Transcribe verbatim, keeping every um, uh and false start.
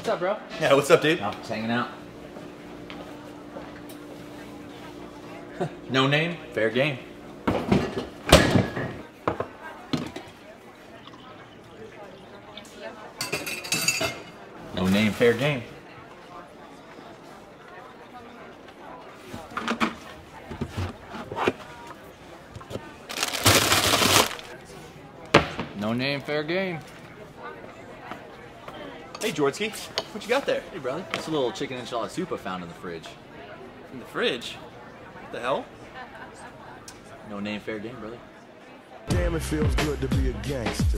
What's up, bro? Yeah, what's up, dude? Oh, just hanging out. No name, fair game. No name, fair game. No name, fair game. Hey, Georgie, what you got there? Hey, brother. It's a little chicken enchilada soup I found in the fridge. In the fridge? What the hell? No name, fair game, brother. Damn, it feels good to be a gangster.